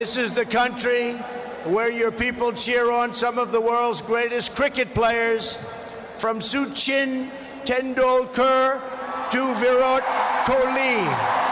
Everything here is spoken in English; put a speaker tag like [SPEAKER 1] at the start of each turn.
[SPEAKER 1] This is the country where your people cheer on some of the world's greatest cricket players, from Sachin Tendulkar to Virat Kohli.